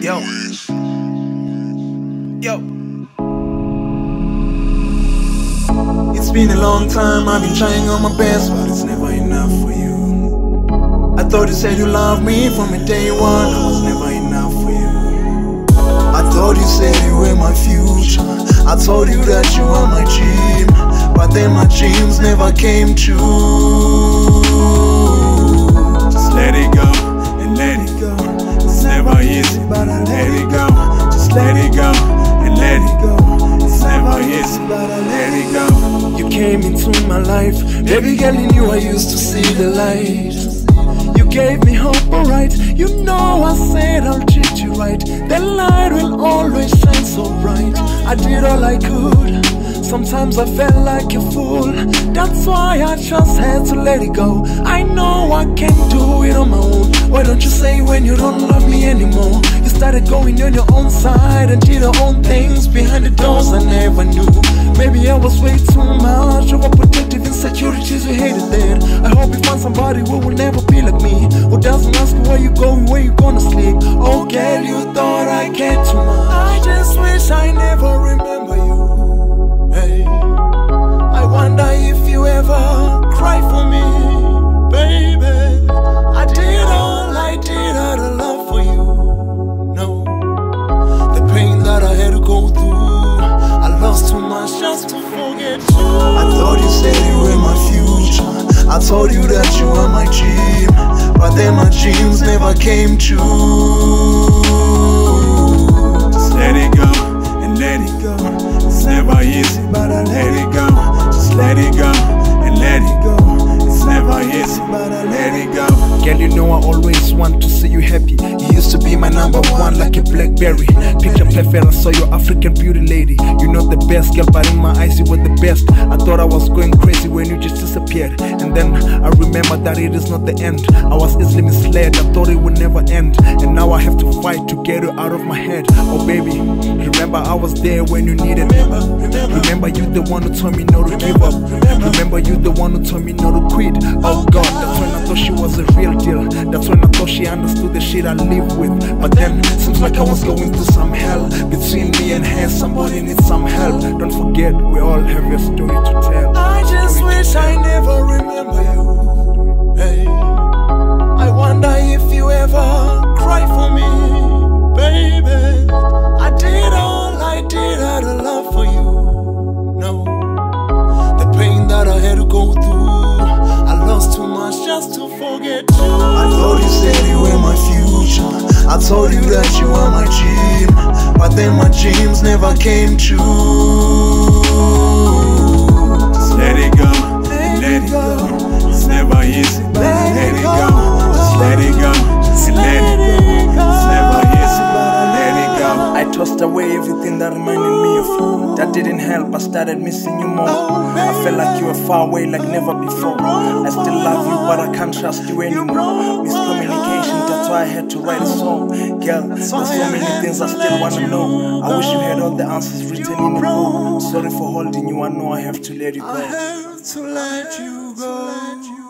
Yo. It's been a long time, I've been trying on my best, but it's never enough for you. I thought you said you loved me from day one, I was never enough for you. I thought you said you were my future, I told you that you were my dream, but then my dreams never came true. Just let it go and let it go. It's never easy, but I let it go. Just let it go and let it go. It's never easy, but I let it go. You came into my life, baby girl, you knew I used to see the light. You gave me hope, alright. You know I said I'll treat you right. The light will always shine so bright. I did all I could. Sometimes I felt like a fool. That's why I just had to let it go. I know I can't do it on my own. Why don't you say when you don't love me anymore? You started going on your own side and did your own things behind the doors I never knew. Maybe I was way too much overprotective insecurities, you hated that. I hope you find somebody who will never be like me, who doesn't ask you where you going, where you gonna sleep. Oh girl, you thought I cared too much. I just wish I never remember you. Hey, I wonder if you ever cry for me, baby. I did all I did out of love for you. No, the pain that I had to go through, I lost too much just to forget you. I thought you said you were my future, I told you that you were my dream, but then my dreams never came true. Just let it go and let it go. It's never easy, but I let it go. Just let it go and let it go. It's never easy, but I let it go. Girl, you know I always want to see you happy. You used to be my number one like a blackberry. Picture perfect, I saw your African beauty lady. You're not the best girl, but in my eyes you were the best. I thought I was going crazy when you just disappeared, and then I remembered that it is not the end. I was easily misled, I thought it would never end, and now I have to fight to get you out of my head. Oh baby, remember I was there when you needed me. Remember you the one who told me not to give up. Remember you the one who told me not to quit. Oh God, that's when I thought she was a real deal. That's when I thought she understood the shit I live with. But then, seems like I was going through some hell. Between me and her, somebody needs some help. Don't forget, we all have a story to tell. I just wish I never remember you. Hey, I wonder if you ever cry for me, baby. I did all I did out of love for you. No, the pain that I had to go through, I lost too much just to forget you. I thought you said you were my future, I told you that you were my dream, but then my dreams never came true. Just let it go, let it go. It's never easy, but let it go. Just let it go, and let it go. It's never easy, but I let it go. I tossed away everything that reminded me of you. That didn't help, I started missing you more. I felt like you were far away like never before. I still love you, but I can't trust you anymore. Miscommunication, that's why I had to write a song. Girl, there's so many things I still wanna know. I wish you had all the answers written in a book. Sorry for holding you, I know I have to let you go. I have to let you go.